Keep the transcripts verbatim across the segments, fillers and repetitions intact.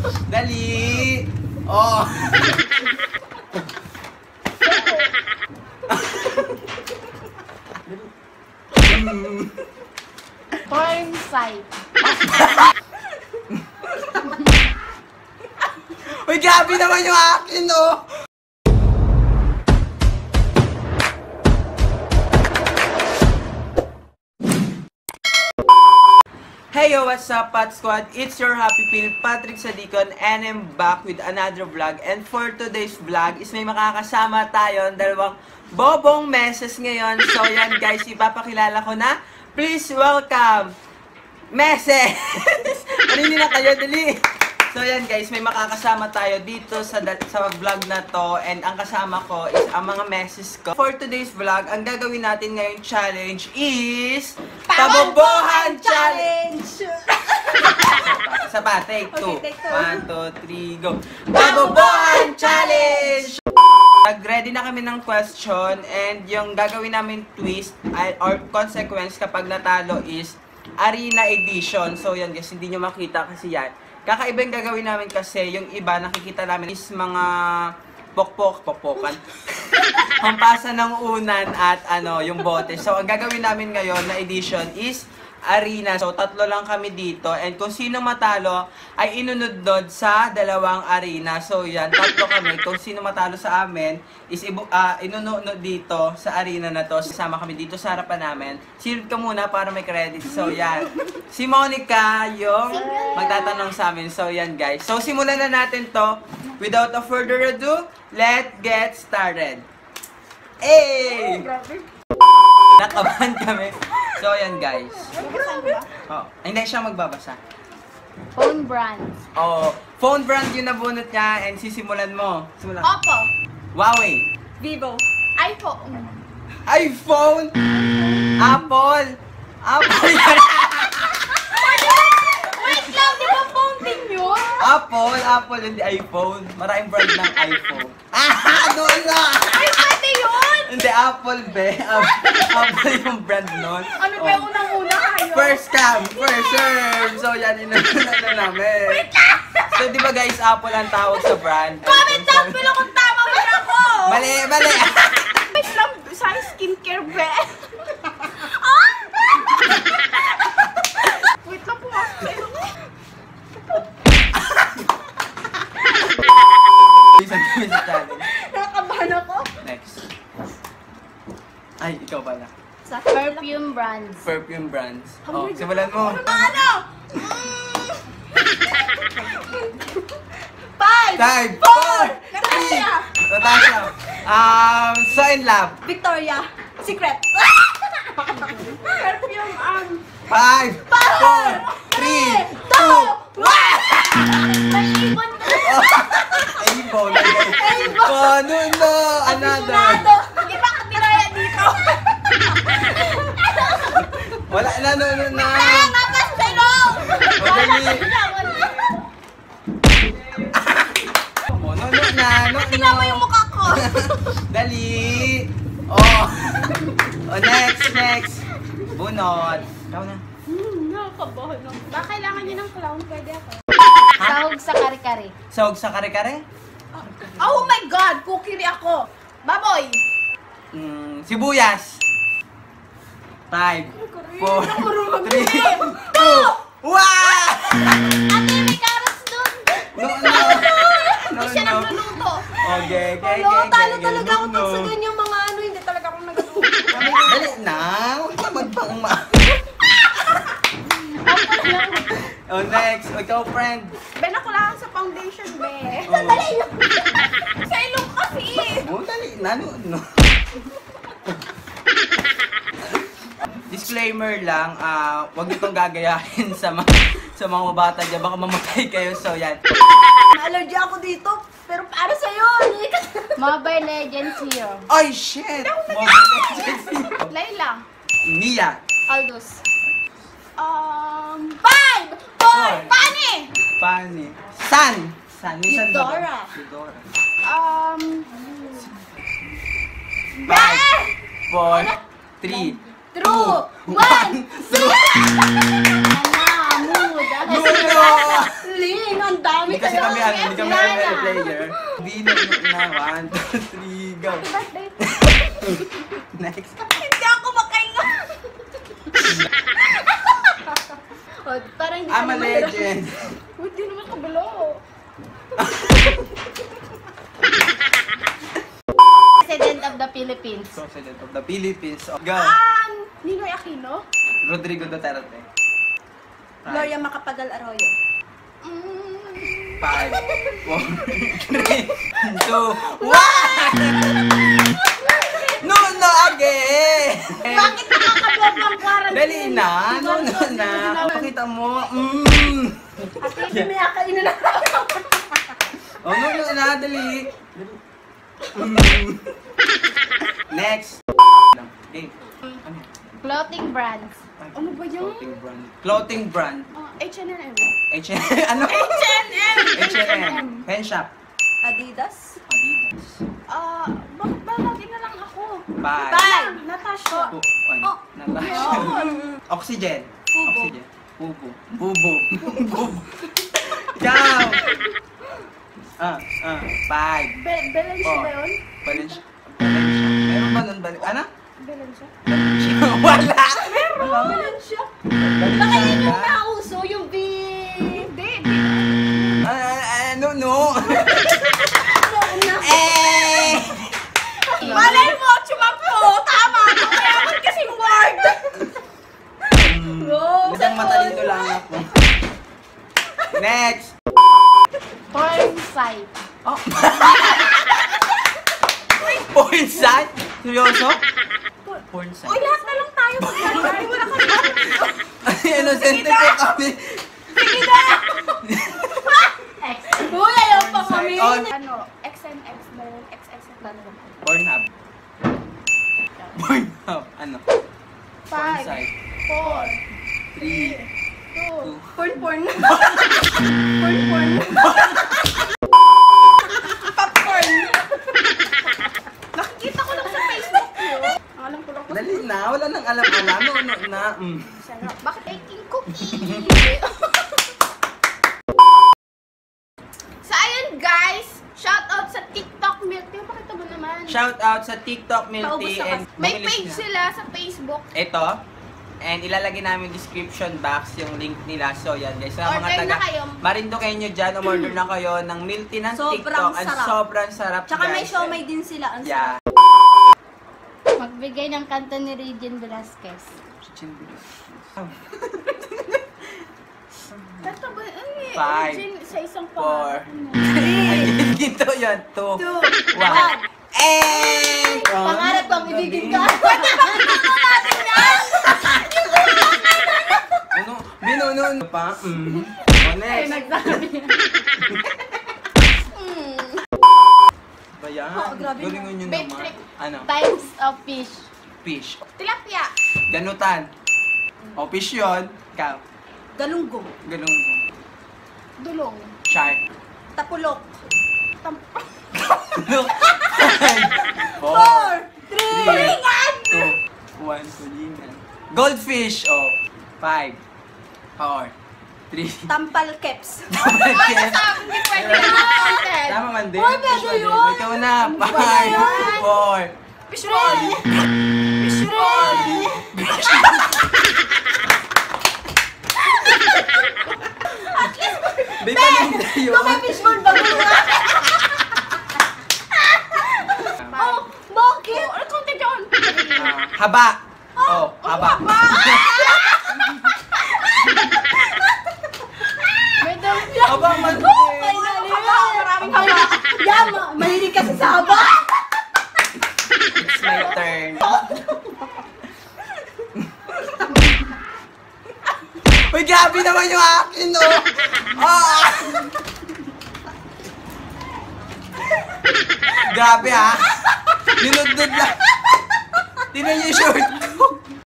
Dali! Oh! Porn site. Uy, grabe naman yung akin, oh! Hey yo, what's up, Pat Squad? It's your Happy Pin, Patrick Sadicon, and I'm back with another vlog. And for today's vlog is may makakasama tayo, dalawang bobong meses ngayon. So yan guys, ipapakilala ko na. Please welcome, Meses! Marini na kayo, dali! So yan guys, may makakasama tayo dito sa, sa vlog na to. And ang kasama ko is ang mga meses ko. For today's vlog, ang gagawin natin ngayong challenge is Pabobohan Challenge! Sa pa, take two. Okay, take two. One, two, three, go. Pabobohan Challenge! Nag-ready na kami ng question and yung gagawin namin twist or consequence kapag natalo is Arena Edition. So yan guys, hindi nyo makita kasi yan. Kakaiba yung gagawin namin kasi yung iba nakikita namin is mga pokpok, pokpokan. Hampasa ng unan at ano, yung bote. So ang gagawin namin ngayon na edition is arena. So tatlo lang kami dito and kung sino matalo ay inunod-nod sa dalawang arena. So yan, tatlo kami. Kung sino matalo sa amin is uh, inunod dito sa arena na to. Sasama kami dito sa harapan namin. Silip ka muna para may credit. So yan, si Monica yung magtatanong sa amin. So yan guys. So simulan na natin to. Without a further ado, let's get started. Hey! Nakabahan kami. So, yan guys. Oh, hindi siya magbabasa. Phone brands. Oh, phone brand yung nabunot niya and sisimulan mo. Simulan. Oppo. Huawei. Vivo. iPhone. iPhone. Apple. Apple. Wait lang, di ba phone din yun? Apple. Apple, hindi iPhone. Maraming brand ng iPhone. Ah, doon na! Ay, pwede yun! Hindi, Apple, be. Apple yung brand nun. Ano ba yung unang-una kayo? First cam, first serve. So, yan, inuna na namin. Wait lang! So, di ba guys, Apple ang tawag sa brand? Comment down below kung tama mo na ako! Mali, mali! Wait lang, sa skincare be. Ah! Wait lang, pumasok sa ilong mo. Isang kami sa challenge. Nakakabahan ako. Next. Ay, ikaw pala. Sa perfume brands. Perfume brands. Oh, simulan mo. Ano? Five! Five, Four! three, Natasha! Natasha. Um, So in Love. Victoria! Secret! Perfume ang... Five, four, three, two, one! May ibon na! Avon. Avon. Ano na? Another. Aficionado! Iba ka tinaya dito! Wala na, no, no, na. Ah! Tapas sa ilong! Madali. Oh, no, no, na, no, Tingnan mo no. yung mukha ko! Dali. Oh. Oh, next, next. Bunot. Ikaw na. Hmm, nakakabahan ako. Baka kailangan niyo ng clown, pwede ako. Sahog sa kare-kare. Sahog sa kare-kare? Oh my God! Kukiri ako! Baboy! Mm, sibuyas. Five, four, three, Two! two, one! Ate, may carrots dun! No, no. No, Hindi siya no. nagluluto. Okay, okay, Hello, okay, talo okay. talaga ako No, pag sa no. ganyang mga ano, hindi talaga ako nagluluto. Dali na. Huwag ka magpangma. Oh, next. Ikaw, friend. Ben, ako lang sa foundation, be. Oh. Sandali lang. Sa ilong kasi. Oh, dali na. No, no. Disclaimer lang, ah, wag niyo itong gagayahin sa mga sa mga bata dyan. Baka mamatay kayo. So, yan. Allergy ako dito, pero para sa'yo. Mobile Legends Hero. Ay, shit! Mobile Legends Hero. Layla. Mia. Aldous. Um, five! Four! Pani! Pani. San. San. May san ba? Eudora. Eudora. Um, Five, four, three, True! one, two. Ana, mood. Nuno! Ling, ang dami Hindi kasi sa'yo. kami ano, hindi kami Wala M L na. player. Bino na. One, two, three, go. Birthday. Next. Hindi ako makainga. Oh, parang hindi I'm ka a naman legend. biro. Uy, di naman kabalo. President of the Philippines. President of the Philippines. Oh, go. Um, Ninoy Aquino? Rodrigo Duterte. Gloria Macapagal Arroyo. Five, four, three, two, one! No, no, again! Bakit nakakabog ng quarantine? Dali na, no, no na. Pakita mo. Mm. Ate, may akainin na. Oh, no, no na, dali. Mm. Next. Okay. Ano? Clothing brands. Ano ba yun? Clothing brand. Clothing brand. Uh, H and M. H and M. Ano? H and M! H and M. Pen shop. Adidas? Adidas. Ah, bakit ba lagi na lang ako? Five. Five! Natasha. Pu- ano? Oh. Natasha. Oxygen. Fubo. Oxygen. Bubo. Bubo. Bubo. Ikaw. Ah, ah. Five. Be Belen siya Oh. ba yun? Valencia. Valencia. Meron ba nun? Val- Ano? Belen siya? Valencia. Wala. Meron! Belen siya? Valencia. Baka yun yung nauso, yung B... Hindi, B... Ah, ano, no? Ano? Eh! Malay mo, chumampo! Tama! Mayaman kasing word! Wow! Isang matalino lang ako. Next! Porn site. Oh. Porn site? Seryoso? Porn site. Uy, lahat na lang tayo mag-alay. Wala ka na. Ay, innocent po kami. Sige na! Uy, ayaw pa kami. On. Ano? X N X ba yun? X X X. Pornhub. Pornhub. Ano? Porn Five, site. four, Three. two, porn porn. Porn porn. Popcorn. Nakikita ko lang sa Facebook yun. Ang alam ko lang po. Dali na. Wala nang alam-alam. No, no, na. Mm. Sarap. Bakit baking cookie? So, ayun guys. Shoutout sa TikTok Milk Tea. Pakita mo naman. Shout out sa TikTok Paubos Milty na and kasi. May bumilis page na. sila sa Facebook. Ito. And ilalagay namin description box yung link nila. So yan guys, sa mga Order taga na kayo. Marinduque nyo dyan, umorder na kayo ng milk tea ng Sobrang TikTok. Ang sarap. sobrang sarap Tsaka may guys. siomay din sila. Ang Yeah. Magbigay ng kanta ni Regine Velasquez. Kanta ba? Ano eh? Five, Regine sa isang four, pangalan. Ay, ginto yun. Two. Two. One. One. And... Pangarap ko ang ibigin ka. Ano? Binuno pa? Mm. Oh, Ay, next. nagsabi. Ba yan? Oh, grabe Galingon nyo Babe naman. trick. Ano? Types of fish. Fish. Tilapia. Ganutan. O, fish yun. Ikaw. Galunggong. Ganun. Dulong. Shark. Tapulok. Tam- Look. Five. Four. Three. Three. Tulingan! Two. One. Tulingan. Goldfish. Oh. Five. Four. Three. Tampal keps. Ay, Hindi pwede na content. Tama man din. Uy, pwede Fish yun. din. Ikaw na. Five. yan? Four. Fish roll. Fish roll. Di ba nang yun? Kung may fish roll ba mo? Oh, bakit? Ano content yun? Ah, haba. Oh, haba. May dami. Haba man din. Ay, galing. Maraming haba. Yan, ma- mahilig kasi sa haba. It's my turn. Uy, grabe naman yung akin, no? Ah! Grabe, ha? Linudod lang. Tingnan niyo yung short ko.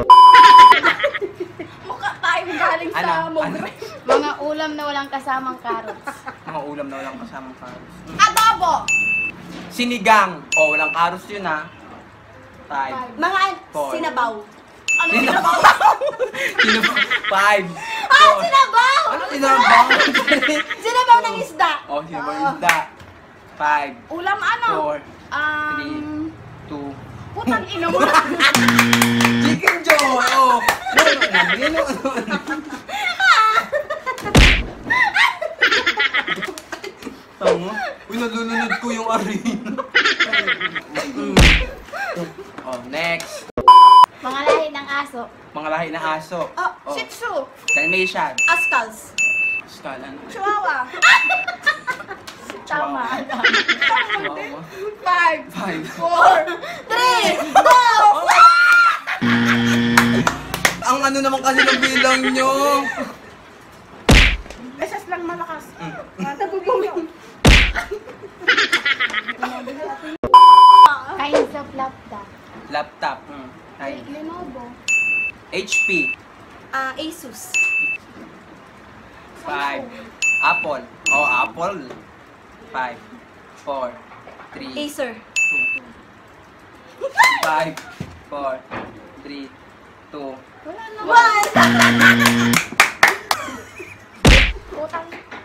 Mukha tayo galing sa Ano? Mogre. Mga ulam na walang kasamang carrots. Mga ulam na walang kasamang karos. Adobo. Sinigang. Oh, walang karos yun, ha? Five. Mga Four. sinabaw. Ano Sinabaw? sinabaw? Sinabaw. Five. Ah, Four. sinabaw! Ano sinabaw? Sinabaw ng isda. Oh, sinabaw yung isda. Five, Ulam ano? four, three, Um, two. putang ina mo. Chicken joy! Oh! No, no, no, no, no, no. Tama? Uy, nalulunod ko yung arena. Oh, next. Mga lahi ng aso. Mga lahi ng aso. Oh, Shih Tzu. Dalmatian. Askals. Skalan. Chihuahua. Tama. Chihuahua. Five, Five. four, three, two, Ang ano naman kasi ng bilang nyo. Besas lang malakas. Naguguming. Kinds of laptop. Laptop. Hmm. Ay. Lenovo. H P. Ah, Asus. Five. Apple. Oh, Apple. Five. Four. Three. Acer. Two. Five. Four. Three. Two. Wala na. One! Putang.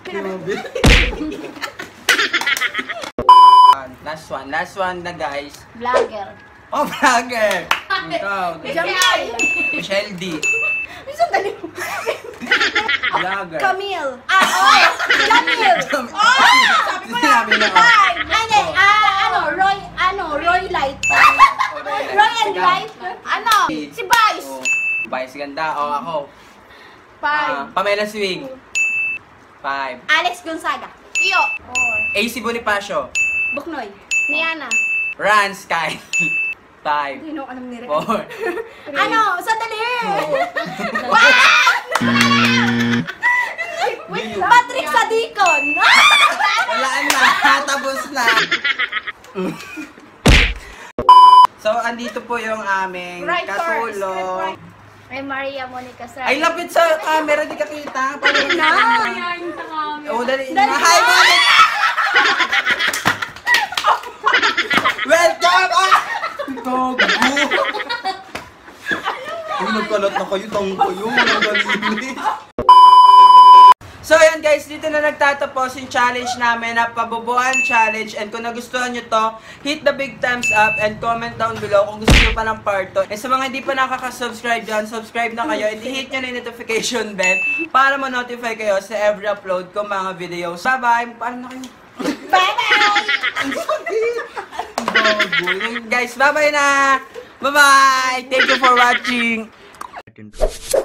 Last one. Last one na guys. Vlogger. Oh, vlogger! Ikaw. Jamil. Michelle D. Minsan dali mo. Vlogger. Camille. Ah, oh! Jamil. Oh! Sabi ko na. Sinabi na ako. Five. Ano? Ah, ano? Roy, ano? Roy Light. Roy and Light. Ano? Si Vice. Oh, Vice ganda. Oh, ako. Ah, Five. Pamela Swing. Five. Alex Gonzaga. Iyo. Four. A C Bonifacio. Buknoy. Niana. Ran Sky. Five. Hindi no, anong nire. Four. Ano? Sandali! Wait, Patrick Sadicon! Wala na. Tapos na. So, andito po yung aming katulong. Ay, Maria Monica Sar. Ay, lapit sa camera. Di ka kita. Paano na! Yan sa kami. Oh, dali. Dali. Hi, Monica! Welcome! Ah! Gago! Uy, nagkalat na kayo. Tang kayo. Nagalinis. So, ayan guys. Dito na nagtatapos yung challenge namin na Pabobohan Challenge. And kung nagustuhan nyo to, hit the big thumbs up and comment down below kung gusto nyo pa ng part two. And sa mga hindi pa nakaka-subscribe dyan, subscribe na kayo. And hit nyo na yung notification bell para ma-notify kayo sa every upload ko mga videos. Bye-bye! Paano na kayo? Bye-bye! Ang sakit! Guys, bye-bye na! Bye-bye! Thank you for watching!